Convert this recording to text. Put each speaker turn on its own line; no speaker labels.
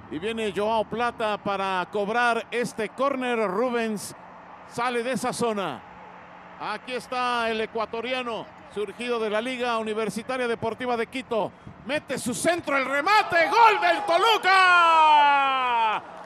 Y viene Joao Plata para cobrar este córner. Rubens sale de esa zona. Aquí está el ecuatoriano, surgido de la Liga Universitaria Deportiva de Quito. Mete su centro, el remate, gol del Toluca.